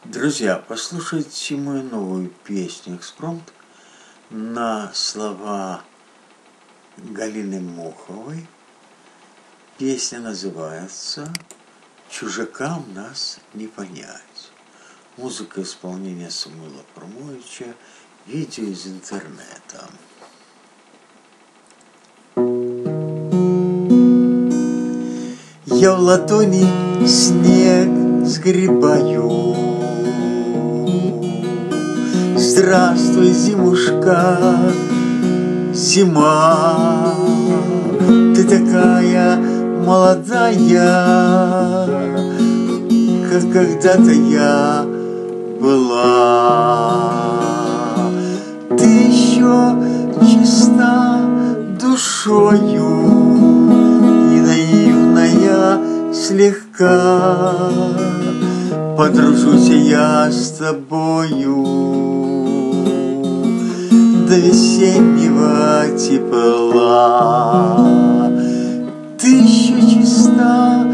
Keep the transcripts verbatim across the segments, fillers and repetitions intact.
Друзья, послушайте мою новую песню «Экспромт» на слова Галины Моховой. Песня называется «Чужакам нас не понять». Музыка исполнения Самуила Фрумовича, видео из интернета. Я в ладони снег сгребаю. Здравствуй, зимушка, зима, ты такая молодая, как когда-то я была. Ты еще чиста душою и наивная слегка. Подружусь я с тобою до весеннего тепла. Ты еще чиста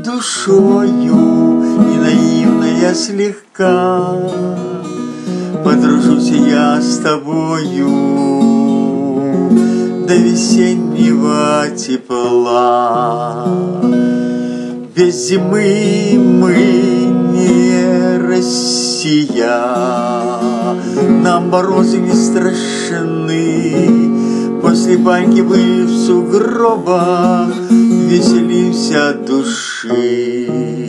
душою и наивная слегка. Подружусь я с тобою до весеннего тепла. Без зимы мы не Россия, нам морозы не страшны. После баньки мы в сугробах веселимся от души.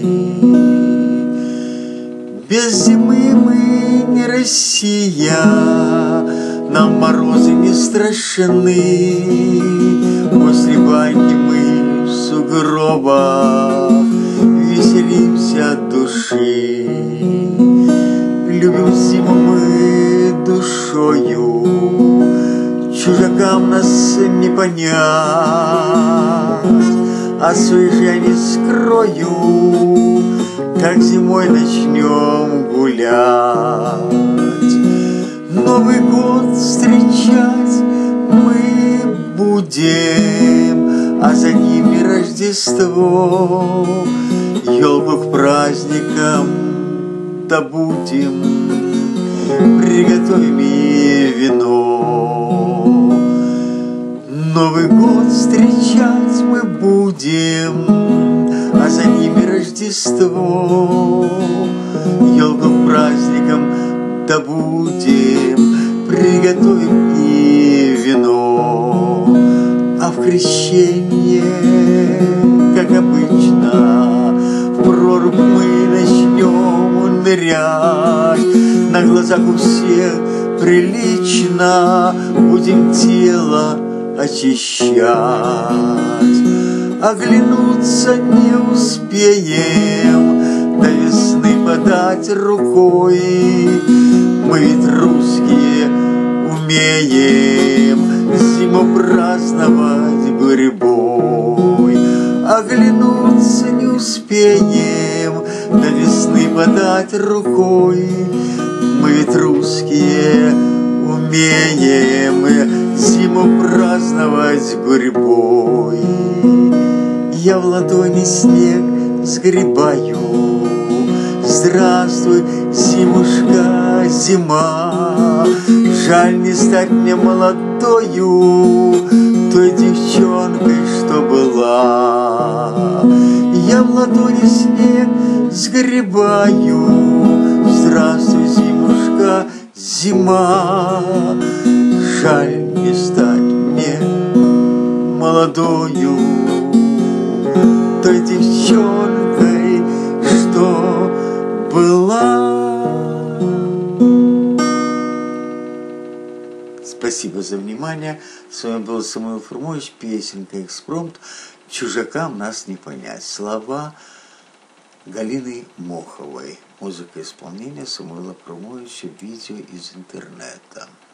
Без зимы мы не Россия, нам морозы не страшны. После баньки мы в сугробах веселимся от души. Любим зиму мы душою, чужакам нас не понять, а своих я не скрою, как зимой начнем гулять. Новый год встречать мы будем, а за ними Рождество. Елку к праздникам добудем, приготовим и вино. Новый год встречать мы будем, а за ними Рождество. Елку к праздникам добудем, приготовим и вино. А в крещение, как обычно, в прорубь мы начнем нырять. На глазах у всех прилично будем тело очищать. Оглянуться не успеем, до весны подать рукой. Мы ведь русские умеем зиму праздновать гурьбой. Оглянуться не успеем, до весны подать рукой. Мы ведь русские умеем зиму праздновать гурьбой. Я в ладони снег сгребаю. Здравствуй, зимушка, зима, жаль не стать мне молодою, той девчонкой, что была. Я в ладони снег сгребаю. Здравствуй, зимушка, зима, жаль не стать мне молодою, той девчонкой, что была. Спасибо за внимание. С вами был Самуил Фрумович, песенка «Экспромт». Чужакам нас не понять. Слова Галины Моховой. Музыка исполнения Самуила Фрумовича, видео из интернета.